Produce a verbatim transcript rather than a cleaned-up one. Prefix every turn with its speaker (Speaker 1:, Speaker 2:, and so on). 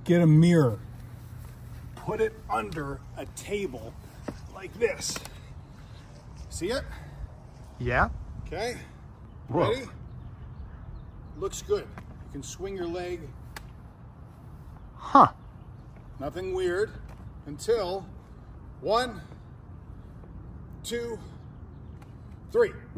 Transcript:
Speaker 1: get a mirror, put it under a table like this. See it?
Speaker 2: Yeah.
Speaker 1: Okay.
Speaker 2: Whoa.
Speaker 1: Ready? Looks good. You can swing your leg.
Speaker 2: Huh.
Speaker 1: Nothing weird until one, two, three.